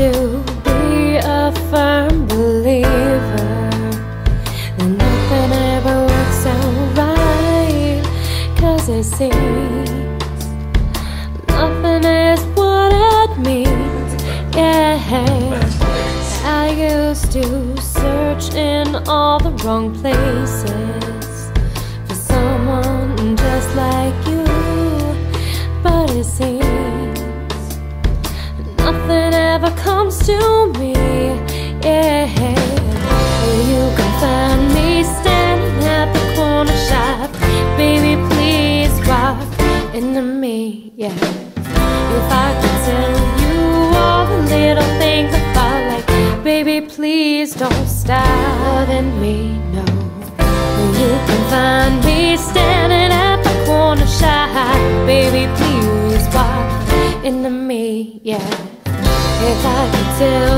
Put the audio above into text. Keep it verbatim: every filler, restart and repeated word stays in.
to be a firm believer that nothing ever works out right, 'cause it seems nothing is what it means. Yeah, I used to search in all the wrong places for someone just like you, but it seems nothing ever comes to me. Yeah, you can find me standing at the corner shop. Baby, please walk into me. Yeah, if I could tell you all the little things I thought, like, baby, please don't stop loving me. No, you can find me standing at the corner shop. Baby, please walk into me. Yeah, if I could tell